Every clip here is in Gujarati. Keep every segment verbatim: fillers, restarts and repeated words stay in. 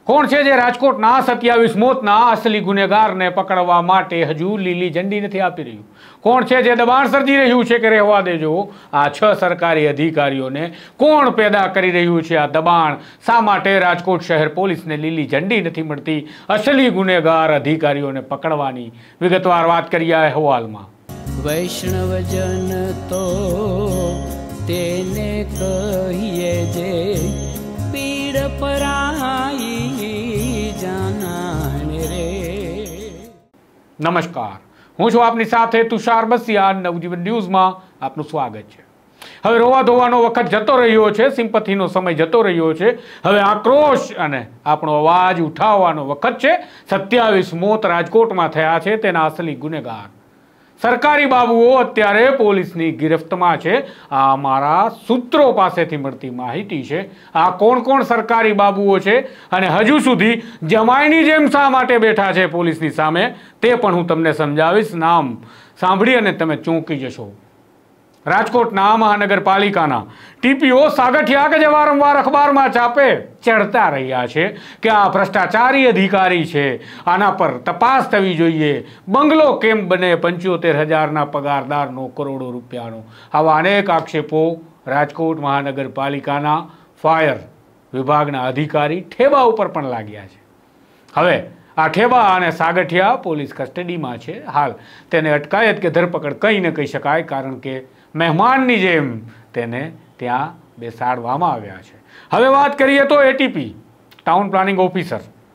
કોણ છે જે રાજકોટના સત્યાવીસ મોતના અસલી ગુનેગારને પકડવા માટે હજુ લીલી ઝંડી નથી આપી રહ્યું? કોણ છે જે દબાણ સર્જી રહ્યું છે કે રહેવા દેજો આ છ સરકારી અધિકારીઓને? કોણ પેદા કરી રહ્યું છે આ દબાણ? શા માટે રાજકોટ શહેર પોલીસને લીલી ઝંડી નથી મળતી અસલી ગુનેગાર અધિકારીઓને પકડવાની? વિગતવાર વાત કરીએ આ અહેવાલમાં. વૈષ્ણવજન તો તેને કહીએ જે પીડ પરાઈ જાનાને રે. નમસ્કાર, હું છું આપની સાથે તુષાર બસિયા. નવજીવન ન્યૂઝમાં આપનું સ્વાગત છે. હવે રોવા ધોવાનો વખત જતો રહ્યો છે, સિમ્પથીનો સમય જતો રહ્યો છે. હવે આક્રોશ અને આપણો અવાજ ઉઠાવવાનો વખત છે. સત્યાવીસ મોત રાજકોટમાં થયા છે, તેના અસલી ગુનેગાર સરકારી બાબુઓ અત્યારે પોલીસની ગિરફ્તમાં છે. આ અમારા સૂત્રો પાસેથી મળતી માહિતી છે. આ કોણ કોણ સરકારી બાબુઓ છે અને હજુ સુધી જમાઈની જેમ શા માટે બેઠા છે પોલીસની સામે, તે પણ હું તમને સમજાવીશ. નામ સાંભળી અને તમે ચોંકી જશો. રાજકોટના મહાનગરપાલિકાના ટીપીઓ સાગઠિયા કે જે વારંવાર અખબારમાં છાપે ચડતા રહ્યા છે કે આ ભ્રષ્ટાચારી અધિકારી છે, આના પર તપાસ થવી જોઈએ. બંગલો કેમ બને પંચોતેર હજારના પગારદારનો કરોડો રૂપિયાનો? આવા અનેક આક્ષેપો રાજકોટ મહાનગરપાલિકાના ફાયર વિભાગના અધિકારી ઠેબા ઉપર પણ લાગ્યા છે. હવે આ ઠેબા અને સાગઠિયા પોલીસ કસ્ટડીમાં છે. હાલ તેને અટકાયત કે ધરપકડ કંઈ ન કહી શકાય, કારણ કે મહેમાનની જેમ તેને ત્યાં બેસાડવામાં આવ્યા છે. હવે વાત કરીએ તો ATP town planning officer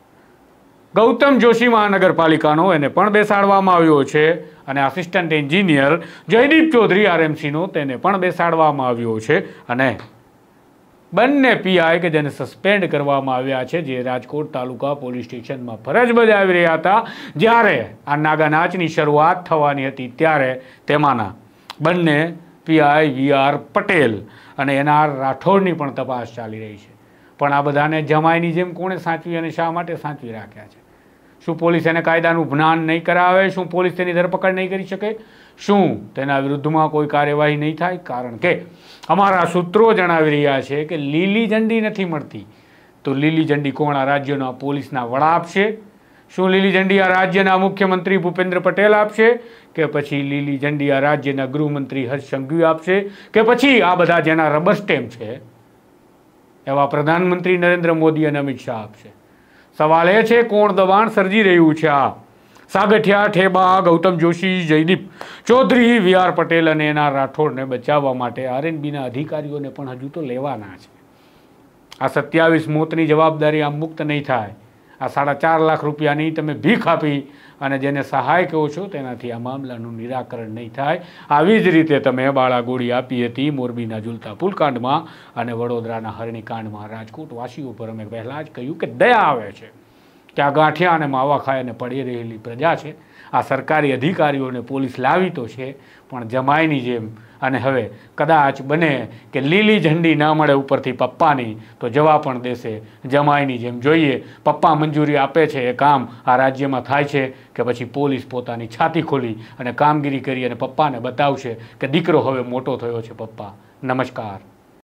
Gautam Joshi મહાનગરપાલિકાનો, એને પણ બેસાડવામાં આવ્યો છે. અને આસિસ્ટન્ટ એન્જિનિયર જયદીપ ચૌધરી આરએમસીનો, તેને પણ બેસાડવામાં આવ્યો છે. અને બંને પીઆઈ કે જેને સસ્પેન્ડ કરવામાં આવ્યા છે, જે રાજકોટ તાલુકા પોલીસ સ્ટેશનમાં ફરજ બજાવી રહ્યા હતા જ્યારે આ નાગાનાચની શરૂઆત થવાની હતી, ત્યારે તેમાંના બંને પીઆઈ વી આર પટેલ અને એનઆર રાઠોડની પણ તપાસ ચાલી રહી છે. પણ આ બધાને જમાઈની જેમ કોણે સાચવી અને શા માટે સાચવી રાખ્યા છે? શું પોલીસ એને કાયદાનું જ્ઞાન નહીં કરાવે? શું પોલીસ તેની ધરપકડ નહીં કરી શકે? શું તેના વિરુદ્ધમાં કોઈ કાર્યવાહી નહીં થાય? કારણ કે અમારા સૂત્રો જણાવી રહ્યા છે કે લીલી ઝંડી નથી મળતી. તો લીલી ઝંડી કોણ? આ રાજ્યના પોલીસના વડા આપશે? શું લીલી ઝંડી આ રાજ્યના મુખ્યમંત્રી ભૂપેન્દ્ર પટેલ આપશે? કે પછી લીલી ઝંડી આ રાજ્યના ગૃહમંત્રી હર્ષ સંઘવી આપશે? કે પછી આ બધા જેના રબર સ્ટેમ્પ છે એવા પ્રધાનમંત્રી નરેન્દ્ર મોદી અને અમિત શાહ આપશે? સવાલ એ છે, કોણ દબાણ સર્જી રહ્યું છે? આ સાગઠિયા, ઠેબા, ગૌતમ જોશી, જયદીપ ચૌધરી, વી આર પટેલ અને એના રાઠોડને બચાવવા માટે આરએનબીના અધિકારીઓને પણ હજુ તો લેવાના છે. આ સત્યાવીસ મોતની જવાબદારી આમ મુક્ત નહીં થાય. આ સાડા ચાર લાખ રૂપિયાની તમે ભીખ આપી અને જેને સહાય કહો છો તેનાથી આ મામલાનું નિરાકરણ નહીં થાય. આવી જ રીતે તમે બાળાગોળી આપી હતી મોરબીના ઝૂલતા પુલકાંડમાં અને વડોદરાના હરણીકાંડમાં. રાજકોટવાસીઓ પર અમે પહેલાં જ કહ્યું કે દયા આવે છે કે આ ગાંઠિયા અને માવા ખાઈને પડી રહેલી પ્રજા છે. આ સરકારી અધિકારીઓને પોલીસ લાવી તો છે, પણ જમાઈની જેમ. અને હવે કદાચ બને કે લીલી ઝંડી ના મળે ઉપરથી પપ્પાની, તો જવા પણ દેશે જમાઈની જેમ. જોઈએ પપ્પા મંજૂરી આપે છે એ કામ આ રાજ્યમાં થાય છે કે પછી પોલીસ પોતાની છાતી ખોલી અને કામગીરી કરી અને પપ્પાને બતાવશે કે દીકરો હવે મોટો થયો છે. પપ્પા નમસ્કાર.